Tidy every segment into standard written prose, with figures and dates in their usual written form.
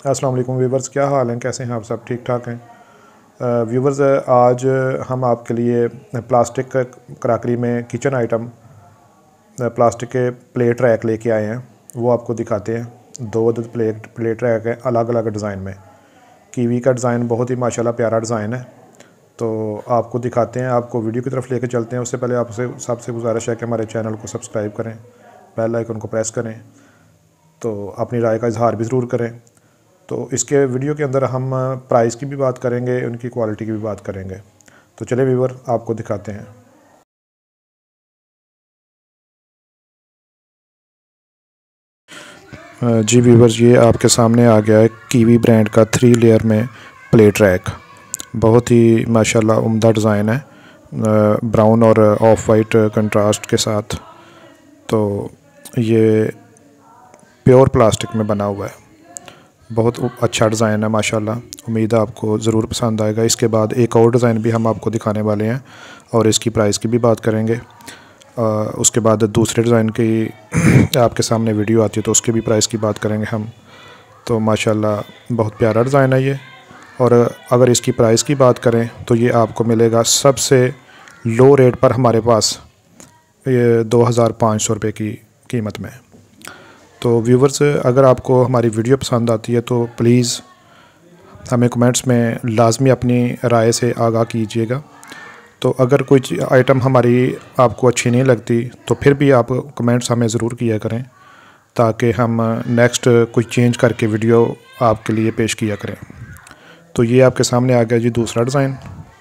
अस्सलाम वालेकुम व्यूवर्स, क्या हाल हैं, कैसे हैं आप सब? ठीक ठाक हैं व्यूवर्स। आज हम आपके लिए प्लास्टिक क्रॉकरी में किचन आइटम प्लास्टिक के प्लेट रैक लेके आए हैं। वो आपको दिखाते हैं। 2 अदद प्लेट रैक हैं अलग अलग डिज़ाइन में। कीवी का डिज़ाइन बहुत ही माशाल्लाह प्यारा डिज़ाइन है, तो आपको दिखाते हैं, आपको वीडियो की तरफ लेके चलते हैं। उससे पहले आपसे सबसे गुजारिश है कि हमारे चैनल को सब्सक्राइब करें, बेल आइकन को प्रेस करें, तो अपनी राय का इजहार भी ज़रूर करें। तो इसके वीडियो के अंदर हम प्राइस की भी बात करेंगे, उनकी क्वालिटी की भी बात करेंगे। तो चले व्यूवर, आपको दिखाते हैं। जी व्यूवर्स, ये आपके सामने आ गया है कीवी ब्रांड का 3 लेयर में प्लेट रैक। बहुत ही माशाल्लाह उम्दा डिज़ाइन है, ब्राउन और ऑफ वाइट कंट्रास्ट के साथ। तो ये प्योर प्लास्टिक में बना हुआ है, बहुत अच्छा डिज़ाइन है माशाल्लाह। उम्मीद है आपको ज़रूर पसंद आएगा। इसके बाद एक और डिज़ाइन भी हम आपको दिखाने वाले हैं और इसकी प्राइस की भी बात करेंगे। उसके बाद दूसरे डिज़ाइन की आपके सामने वीडियो आती है तो उसके भी प्राइस की बात करेंगे हम। तो माशाल्लाह बहुत प्यारा डिज़ाइन है ये। और अगर इसकी प्राइस की बात करें तो ये आपको मिलेगा सबसे लो रेट पर हमारे पास, ये 2500 रुपये की कीमत में। तो व्यूवर्स, अगर आपको हमारी वीडियो पसंद आती है तो प्लीज़ हमें कमेंट्स में लाजमी अपनी राय से आगाह कीजिएगा। तो अगर कोई आइटम हमारी आपको अच्छी नहीं लगती तो फिर भी आप कमेंट्स हमें ज़रूर किया करें, ताकि हम नेक्स्ट कुछ चेंज करके वीडियो आपके लिए पेश किया करें। तो ये आपके सामने आ गया जी दूसरा डिज़ाइन।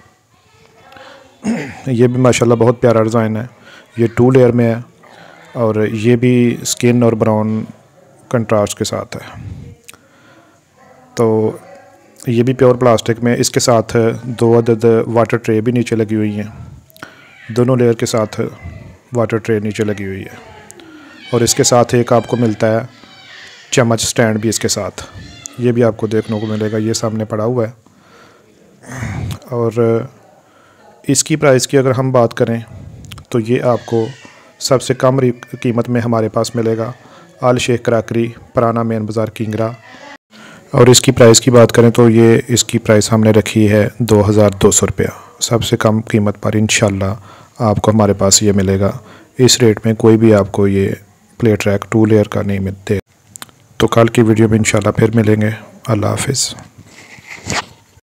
ये भी माशाल्लाह बहुत प्यारा डिज़ाइन है। ये 2 लेयर में है और ये भी स्किन और ब्राउन कंट्रास्ट के साथ है। तो ये भी प्योर प्लास्टिक में, इसके साथ 2 अदद वाटर ट्रे भी नीचे लगी हुई हैं। दोनों लेयर के साथ वाटर ट्रे नीचे लगी हुई है और इसके साथ एक आपको मिलता है चम्मच स्टैंड भी इसके साथ। ये भी आपको देखने को मिलेगा, ये सामने पड़ा हुआ है। और इसकी प्राइस की अगर हम बात करें तो ये आपको सबसे कम कीमत में हमारे पास मिलेगा आल शेख क्रॉकरी, पुराना मेन बाज़ार, किंगरा। और इसकी प्राइस की बात करें तो ये इसकी प्राइस हमने रखी है 2200 रुपया। सबसे कम कीमत पर इंशाल्लाह आपको हमारे पास ये मिलेगा। इस रेट में कोई भी आपको ये प्लेट रैक 2 लेयर का नहीं मिलते। तो कल की वीडियो में इंशाल्लाह फिर मिलेंगे। अल्लाह हाफिज़।